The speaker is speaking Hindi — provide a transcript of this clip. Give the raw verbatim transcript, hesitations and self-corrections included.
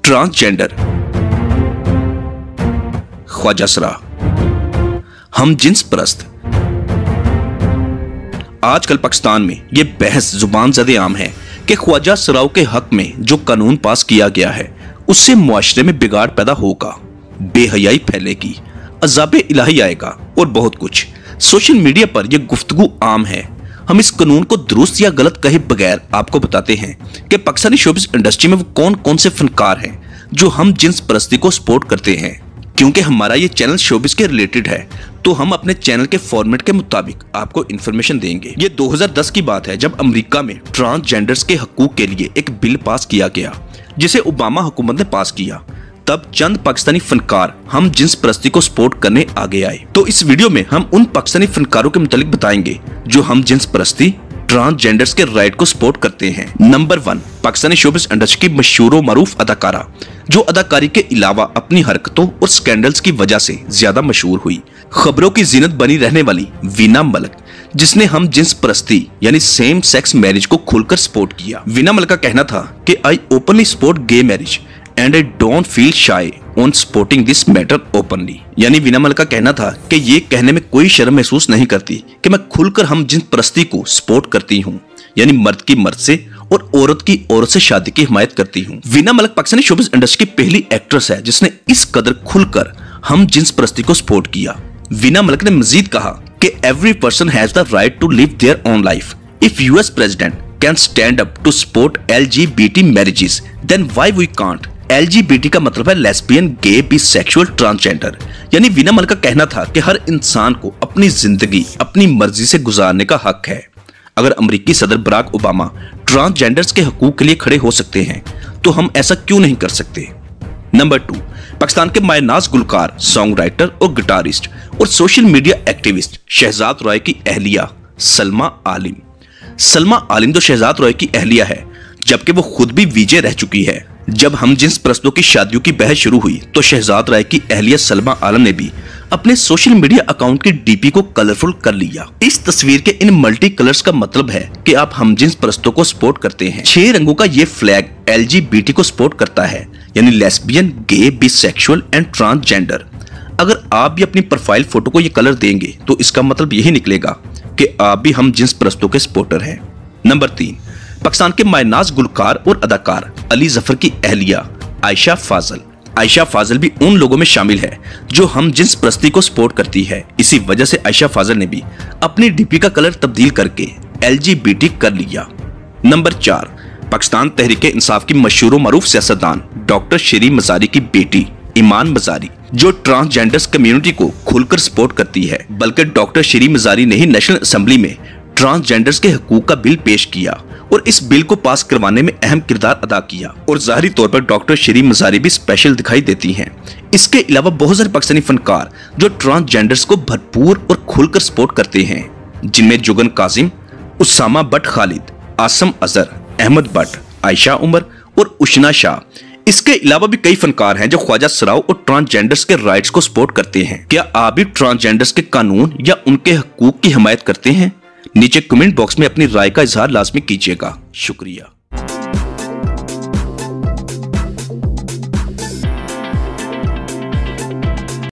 ट्रांसजेंडर, ख्वाजा सरा, हम जिन्स परस्त। आजकल पाकिस्तान में यह बहस जुबान ज़दे आम है कि ख्वाजा सराओं के हक में जो कानून पास किया गया है उससे मुआशरे में बिगाड़ पैदा होगा, बेहयाई फैलेगी, अज़ाबे इलाही आएगा और बहुत कुछ। सोशल मीडिया पर यह गुफ्तगू आम है। हम इस कानून को दुरुस्त या गलत कहे बगैर आपको बताते हैं कि पाकिस्तानी शोबिज़ इंडस्ट्री में वो कौन कौन से फनकार हैं जो हम जिन्स परस्ती को सपोर्ट करते हैं। क्योंकि हमारा ये चैनल शोबिज़ के रिलेटेड है तो हम अपने चैनल के फॉर्मेट के मुताबिक आपको इन्फॉर्मेशन देंगे। ये दो हज़ार दस की बात है जब अमेरिका में ट्रांसजेंडर्स के हकूक के लिए एक बिल पास किया गया जिसे ओबामा हुकूमत ने पास किया। तब चंद पाकिस्तानी फनकार हम जिन्स परस्ती को सपोर्ट करने आगे आए। तो इस वीडियो में हम उन पाकिस्तानी फनकारों के मुतालिक बताएंगे जो हम जिन्स परस्ती, ट्रांसजेंडर्स के राइट को सपोर्ट करते हैं। Number one, Pakistani showbiz industry की मशहूर और मारूफ अदाकारा जो अदाकारी के अलावा अपनी हरकतों और स्कैंडल्स की वजह से ज्यादा मशहूर हुई, खबरों की जीनत बनी रहने वाली वीना मलिक, जिसने हम जिन्स परस्ती यानी सेम सेक्स मैरिज को खुलकर सपोर्ट किया। वीना मलिक का कहना था कि I openly support gay marriage and I don't feel shy on supporting this matter openly. यानी वीना मलिक का कहना था कि ये कहने में कोई शर्म महसूस नहीं करती कि मैं खुलकर हम जिन्स परस्ती को सपोर्ट करती हूँ, यानी मर्द की मर्द से और औरत की औरत से शादी की हिमायत करती हूँ। वीना मलिक पाकिस्तानी शोबिज़ इंडस्ट्री की पहली एक्ट्रेस है जिसने इस कदर खुलकर हम जिन्स परस्ती को सपोर्ट किया। वीना मलिक ने मजीद कहा कि every person has the right to live their own life. If US president can stand up to support LGBT marriages then why we can't. LGBT का मतलब है लेस्बियन, गे, बिसेक्सुअल, ट्रांसजेंडर। यानी वीना मलिक का कहना था कि हर इंसान को अपनी जिंदगी अपनी मर्जी से गुजारने का हक है। अगर अमेरिकी सदर बराक ओबामा ट्रांसजेंडर्स के हकूक के लिए खड़े हो सकते हैं तो हम ऐसा क्यों नहीं कर सकते। नंबर टू, पाकिस्तान के मायनाज गुलकार, सॉन्ग राइटर और गिटारिस्ट और social media activist Shahzad Roy की अहलिया सलमा आलिम। सलमा आलिम तो शहजाद रॉय की अहलिया है जबकि वो खुद भी वीजे रह चुकी है। जब हम जिन्स परस्तों की शादियों की बहस शुरू हुई तो शहजाद रॉय की अहलिया सलमा आलम ने भी अपने सोशल मीडिया अकाउंट की डीपी को कलरफुल कर लिया। इस तस्वीर के इन मल्टी कलर्स का मतलब है कि आप हम जिन्स परस्तों को सपोर्ट करते हैं। छह रंगों का ये फ्लैग एलजीबीटी को सपोर्ट करता है, यानी lesbian, gay, bisexual and transgender. अगर आप भी अपनी प्रोफाइल फोटो को ये कलर देंगे तो इसका मतलब यही निकलेगा कि आप भी हम जिन्स परस्तों के सपोर्टर हैं। नंबर तीन, पाकिस्तान के मायनाज गुलकार और अदाकार अली जफर की अहलिया आयशा फाजल। आयशा फाजल भी उन लोगों में शामिल है जो हम जिन्स परस्ती को सपोर्ट करती है। इसी वजह से आयशा फाजल ने भी अपनी डीपी का कलर तब्दील करके एलजीबीटी कर लिया। नंबर चार, पाकिस्तान तहरीक इंसाफ की मशहूर और मारूफ सियासतदान डॉक्टर शरी मजारी की बेटी ईमान मजारी जो ट्रांसजेंडर्स कम्युनिटी को खुलकर सपोर्ट करती है। बल्कि डॉक्टर शरी मजारी ने ही नेशनल असेंबली में ट्रांसजेंडर्स के हकूक का बिल पेश किया और इस बिल को पास करवाने में अहम किरदार अदा किया और जाहिरी तौर पर डॉक्टर शरी मजारी भी स्पेशल दिखाई देती हैं। इसके अलावा बहुत सारे पाकिस्तानी फनकार जो ट्रांसजेंडर्स को भरपूर और खुलकर सपोर्ट करते हैं, जिनमें जुगन काजिम, उसामा बट खालिद, आसम अजहर, अहमद बट, आयशा उमर और उशना शाह। इसके अलावा भी कई फनकार हैं जो ख्वाजा सराओं और ट्रांसजेंडर्स के राइट्स को सपोर्ट करते हैं। क्या आप भी ट्रांसजेंडर्स के कानून या उनके हकूक की हिमायत करते हैं? नीचे कमेंट बॉक्स में अपनी राय का इजहार लाजमी कीजिएगा। शुक्रिया।